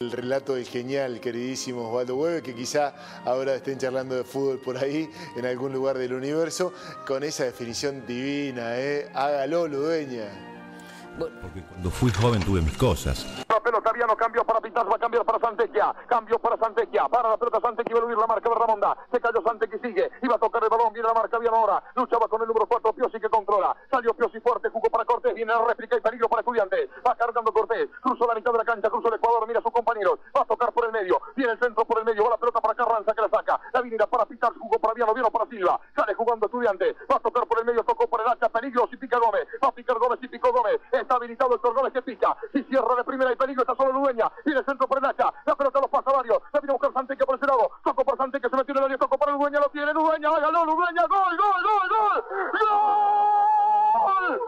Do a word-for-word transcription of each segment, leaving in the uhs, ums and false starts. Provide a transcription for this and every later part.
El relato del genial, queridísimo Osvaldo Hueve, que quizá ahora estén charlando de fútbol por ahí, en algún lugar del universo, con esa definición divina, ¿eh? Hágalo, Ludueña. Porque cuando fui joven tuve mis cosas. La pelota Viano, cambio para Pintas, va a cambiar para Santecchia, cambio para Santecchia, para la pelota Santecchia, va a subir la marca de Ramonda, se cayó Santecchia, sigue, iba a tocar el balón, viene la marca Viano ahora, luchaba con el número cuatro, Piosi que controla, salió Piosi fuerte, jugó para Cortés, viene la réplica y peligro para Estudiantes, va cargando Cortés, cruzó la mitad de la cancha, cruzó el Ecuador, mira a sus compañeros, va a tocar por el medio, viene el centro por el medio, va la pelota para Carranza que la saca, la viene para Pintas, jugó para Viano, Viano para Silva, sale jugando Estudiantes, va a tocar por el medio, tocó por el hacha, peligro, si pica Gómez, va a picar Gómez, si picó Gómez, está habilitado el Gómez que pica, si cierra de primera y peligro, está solo Ludueña, viene el centro por el hacha, la pelota los pasa varios, la viene a buscar Santecchia por ese lado, tocó por Santecchia, se metió en el área, tocó para Ludueña, lo tiene Ludueña, hágalo Ludueña, gol, gol, gol, gol, gol,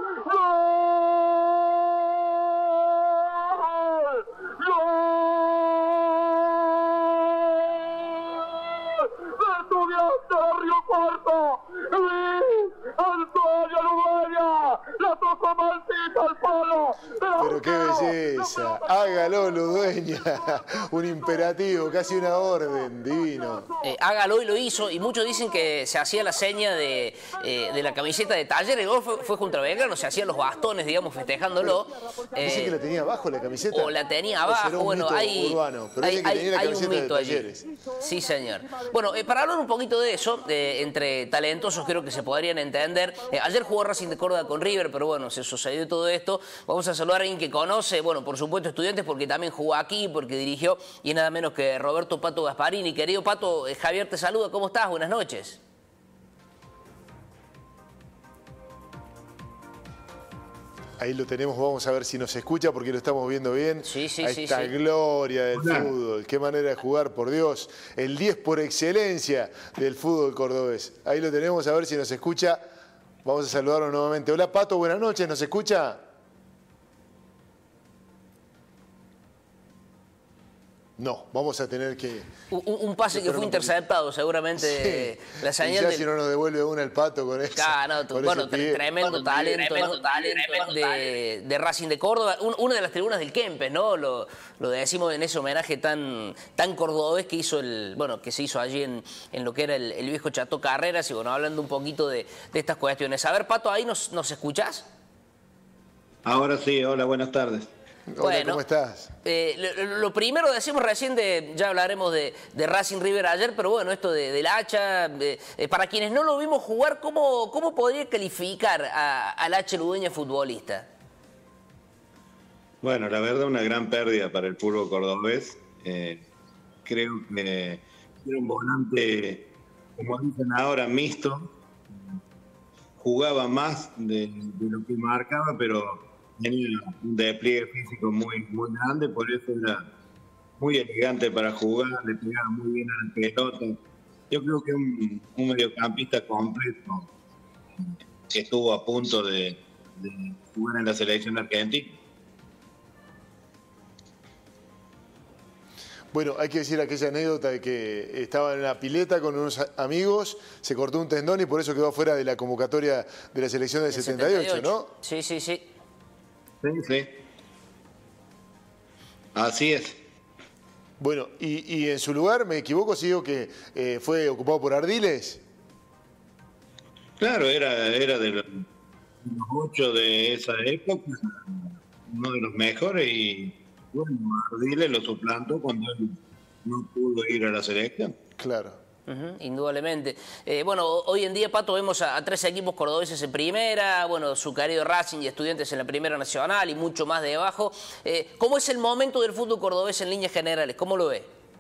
gol, Estudiantes Río Cuarto, Antonio Ludueña, la tocó Maltita al palo. Pero qué belleza, hágalo, Ludueña, un imperativo, casi una orden, divino. Eh, hágalo y lo hizo, y muchos dicen que se hacía la seña de, eh, de la camiseta de Talleres, el gol fue, fue contra Belgrano, se hacían los bastones, digamos, festejándolo. Eh, Dice que la tenía abajo la camiseta. O la tenía abajo, bueno, hay, urbano, pero hay, dice que hay, tenía la hay camiseta un mito de allí. Talleres. Sí, señor. Bueno, eh, para hablar un poquito de eso, eh, entre talentosos creo que se podrían entender. Eh, ayer jugó Racing de Córdoba con River, pero bueno, se sucedió todo esto. Vamos a saludar a alguien que conoce, bueno, por supuesto Estudiantes, porque también jugó aquí, porque dirigió, y nada menos que Roberto Pato Gasparini. Querido Pato, eh, Javier te saluda, ¿cómo estás? Buenas noches. Ahí lo tenemos, vamos a ver si nos escucha porque lo estamos viendo bien. Sí, sí, a sí, esta sí. gloria del Hola. fútbol, qué manera de jugar, por Dios. El diez por excelencia del fútbol cordobés. Ahí lo tenemos, a ver si nos escucha. Vamos a saludarlo nuevamente. Hola Pato, buenas noches, ¿nos escucha? No, vamos a tener que... Un, un pase que fue interceptado, seguramente. Sí. La Y señal ya del... si no nos devuelve una el Pato con eso. Claro, no, con bueno, ese pie. tremendo talento, tremendo talento de, de Racing de Córdoba. Un, una de las tribunas del Kempes, ¿no? Lo, lo decimos en ese homenaje tan, tan cordobés que hizo el, bueno, que se hizo allí en, en lo que era el, el viejo Chato Carreras. Y bueno, hablando un poquito de, de estas cuestiones. A ver, Pato, ¿ahí nos, nos escuchás? Ahora sí, hola, buenas tardes. Hola, Bueno, ¿cómo estás? Eh, lo, lo primero, decimos recién, de, ya hablaremos de, de Racing River ayer, pero bueno, esto de, del hacha, de, eh, para quienes no lo vimos jugar, ¿cómo, cómo podría calificar a, al Hacha Ludueña futbolista? Bueno, la verdad una gran pérdida para el fútbol cordobés. Eh, creo que era un volante, como dicen ahora, mixto. Jugaba más de, de lo que marcaba, pero tenía un despliegue físico muy, muy grande, por eso era muy elegante para jugar, le pegaba muy bien a la pelota. Yo creo que un, un mediocampista completo que estuvo a punto de, de jugar en la selección argentina. Bueno, hay que decir aquella anécdota de que estaba en una pileta con unos amigos, se cortó un tendón y por eso quedó fuera de la convocatoria de la selección del setenta y ocho, ¿no? Sí, sí, sí. Sí, sí. Así es. Bueno, y, y en su lugar, me equivoco si digo que eh, fue ocupado por Ardiles. Claro, era, era de los, los ocho de esa época, uno de los mejores, y bueno, Ardiles lo suplantó cuando él no pudo ir a la selección. Claro. Uh-huh, indudablemente. Eh, bueno, hoy en día, Pato, vemos a, a tres equipos cordobeses en primera, bueno, su querido Racing y Estudiantes en la primera nacional y mucho más debajo. Eh, ¿Cómo es el momento del fútbol cordobés en líneas generales? ¿Cómo lo ve?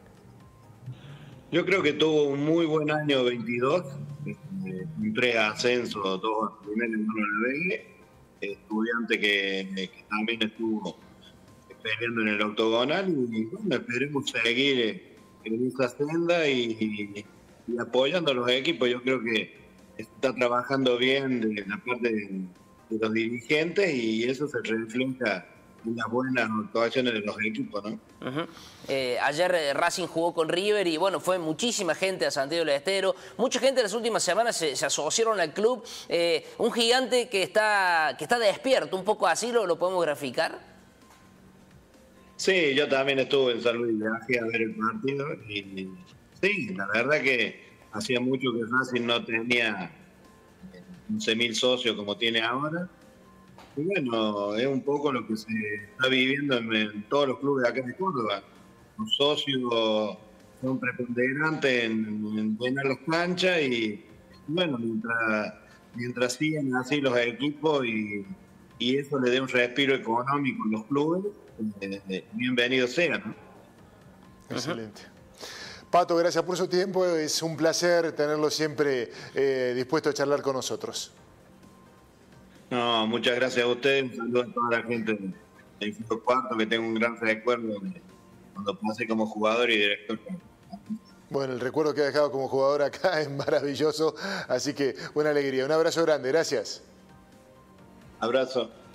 Yo creo que tuvo un muy buen año veintidós, eh, tres ascensos, dos a primera y uno a la B, Estudiante que, que también estuvo peleando en el octogonal, y bueno, esperemos seguir en esa senda y, y, y apoyando a los equipos. Yo creo que está trabajando bien de la parte de, de los dirigentes, y eso se refleja en las buenas actuaciones de los equipos, ¿no? Uh-huh. eh, ayer eh, Racing jugó con River y bueno, fue muchísima gente a Santiago del Estero, mucha gente en las últimas semanas se, se asociaron al club, eh, un gigante que está, que está despierto, un poco así lo, lo podemos graficar. Sí, yo también estuve en San Luis, viajé a ver el partido y sí, la verdad que hacía mucho que Racing no tenía once mil socios como tiene ahora. Y bueno, es un poco lo que se está viviendo en, en todos los clubes de acá de Córdoba. Los socios son preponderantes en, en llenar las canchas y bueno, mientras, mientras sigan así los equipos y, y eso le dé un respiro económico a los clubes, eh, bienvenido sea, ¿no? Excelente. Pato, gracias por su tiempo. Es un placer tenerlo siempre eh, dispuesto a charlar con nosotros. No, muchas gracias a ustedes. Un saludo a toda la gente del Fútbol Cuarto, que tengo un gran recuerdo de cuando pasé como jugador y director. Bueno, el recuerdo que ha dejado como jugador acá es maravilloso, así que buena alegría. Un abrazo grande, gracias. Abrazo.